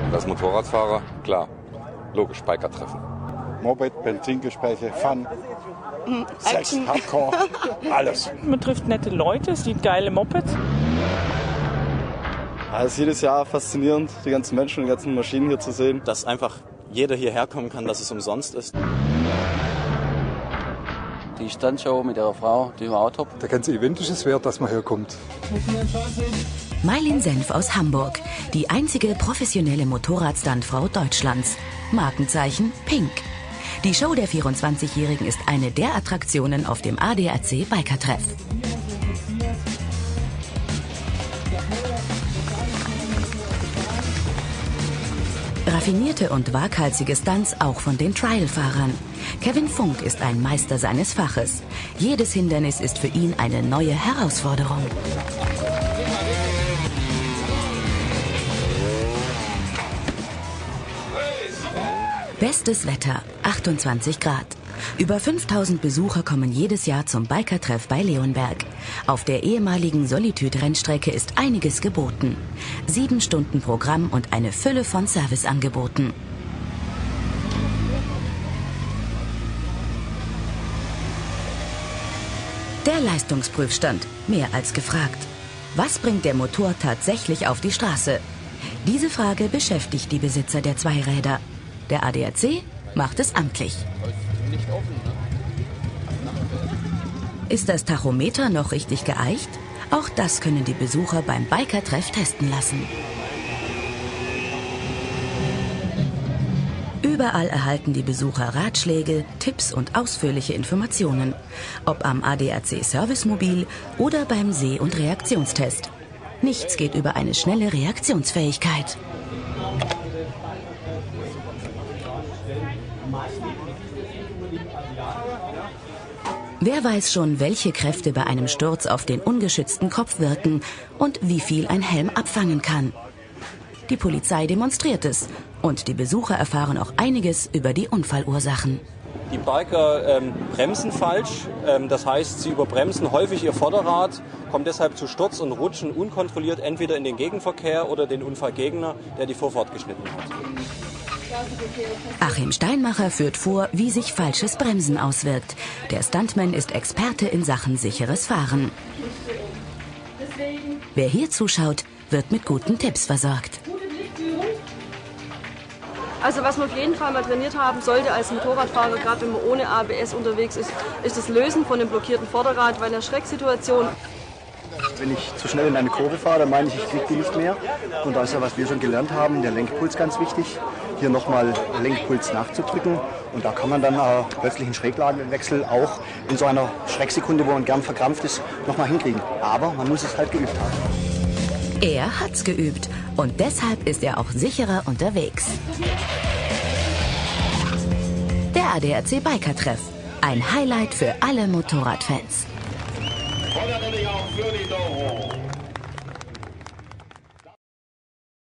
Das Motorradfahrer, klar, logisch, Biker-Treffen. Moped, Benzingespräche, Fun, Sex, Hardcore, alles. Man trifft nette Leute, sieht geile Mopeds. Es ist jedes Jahr faszinierend, die ganzen Menschen und die ganzen Maschinen hier zu sehen. Dass einfach jeder hierher kommen kann, dass es umsonst ist. Die Standshow mit ihrer Frau, die war auch top. Der ganze Event ist es wert, dass man herkommt. Mailin Senf aus Hamburg, die einzige professionelle Motorradstandfrau Deutschlands. Markenzeichen Pink. Die Show der 24-Jährigen ist eine der Attraktionen auf dem ADAC Biker-Treff. Raffinierte und waghalsige Stunts auch von den Trial-Fahrern. Kevin Funk ist ein Meister seines Faches. Jedes Hindernis ist für ihn eine neue Herausforderung. Bestes Wetter, 28 Grad. Über 5000 Besucher kommen jedes Jahr zum Biker-Treff bei Leonberg. Auf der ehemaligen Solitude-Rennstrecke ist einiges geboten. 7 Stunden Programm und eine Fülle von Serviceangeboten. Der Leistungsprüfstand, mehr als gefragt. Was bringt der Motor tatsächlich auf die Straße? Diese Frage beschäftigt die Besitzer der Zweiräder. Der ADAC macht es amtlich. Ist das Tachometer noch richtig geeicht? Auch das können die Besucher beim Biker-Treff testen lassen. Überall erhalten die Besucher Ratschläge, Tipps und ausführliche Informationen. Ob am ADAC Servicemobil oder beim Seh- und Reaktionstest. Nichts geht über eine schnelle Reaktionsfähigkeit. Wer weiß schon, welche Kräfte bei einem Sturz auf den ungeschützten Kopf wirken und wie viel ein Helm abfangen kann. Die Polizei demonstriert es und die Besucher erfahren auch einiges über die Unfallursachen. Die Biker bremsen falsch, das heißt, sie überbremsen häufig ihr Vorderrad, kommen deshalb zu Sturz und rutschen unkontrolliert entweder in den Gegenverkehr oder den Unfallgegner, der die Vorfahrt geschnitten hat. Achim Steinmacher führt vor, wie sich falsches Bremsen auswirkt. Der Stuntman ist Experte in Sachen sicheres Fahren. Wer hier zuschaut, wird mit guten Tipps versorgt. Also was man auf jeden Fall mal trainiert haben sollte als Motorradfahrer, gerade wenn man ohne ABS unterwegs ist, ist das Lösen von dem blockierten Vorderrad, weil in der Schrecksituation. Wenn ich zu schnell in eine Kurve fahre, dann meine ich, ich kriege die nicht mehr. Und da ist ja, was wir schon gelernt haben, der Lenkpuls ganz wichtig. Hier nochmal Lenkpuls nachzudrücken. Und da kann man dann plötzlich einen Schräglagenwechsel auch in so einer Schrecksekunde, wo man gern verkrampft ist, nochmal hinkriegen. Aber man muss es halt geübt haben. Er hat's geübt und deshalb ist er auch sicherer unterwegs. Der ADAC Biker-Treff. Ein Highlight für alle Motorradfans. Und natürlich auch für die Doro.